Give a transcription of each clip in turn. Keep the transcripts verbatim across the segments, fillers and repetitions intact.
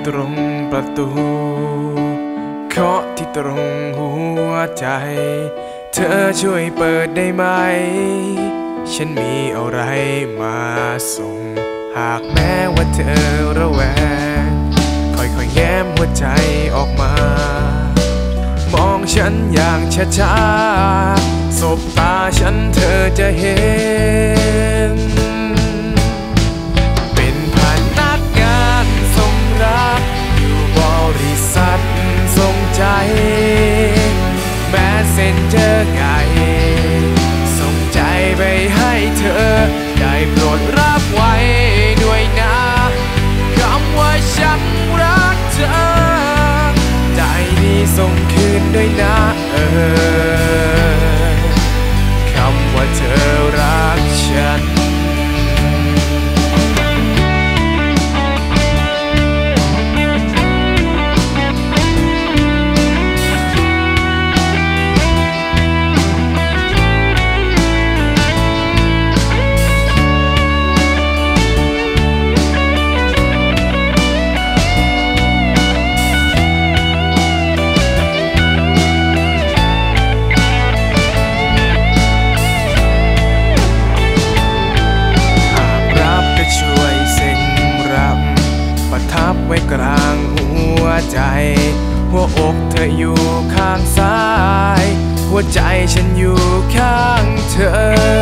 ตรงประตูเคาะที่ตรงหัวใจเธอช่วยเปิดได้ไหมฉันมีอะไรมาส่งหากแม้ว่าเธอระแวงค่อยๆแง้มหัวใจออกมามองฉันอย่างช้าๆสบตาฉันเธอจะเห็นเป็นพนักงานส่งรักอยู่บริษัทส่งใจแม้เซ็นเจอไงส่งใจไปให้เธอได้โปรดรับไว้ด้วยนะคำว่าฉันรักเธอใจนี้ส่งคืนด้วยนะเออคำว่าเธอรักฉันไว้กลางหัวใจหัวอกเธออยู่ข้างซ้ายหัวใจฉันอยู่ข้างเธอ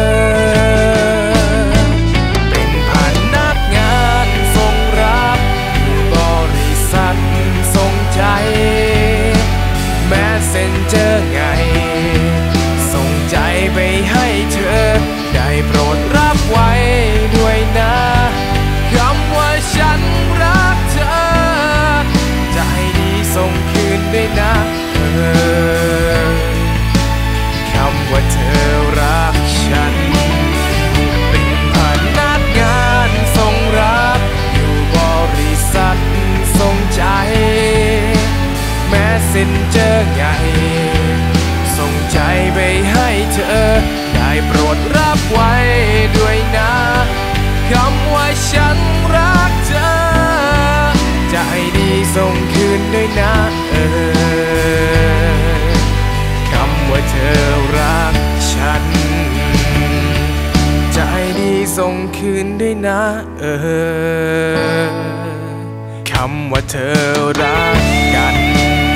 เป็นพนักงานส่งรับอยู่บริษัทส่งใจแม้เซ็นเจอไงส่งใจไปให้เธอได้โปรดรับไว้ด้วยนะคำว่าฉันรักเธอใจดีส่งคืนด้วยนะเออคำว่าเธอรักฉันเป็นพนักงานส่งรับอยู่บริษัทส่งใจแม้เซ็นเจอไงส่งใจไปให้เธอได้โปรดรับไว้ด้วยนะคำว่าฉันรักเธอใจดีส่งคืนด้วยนะเออคำว่าเธอรักฉันใจดีส่งคืนด้วยนะเออคำว่าเธอรักกัน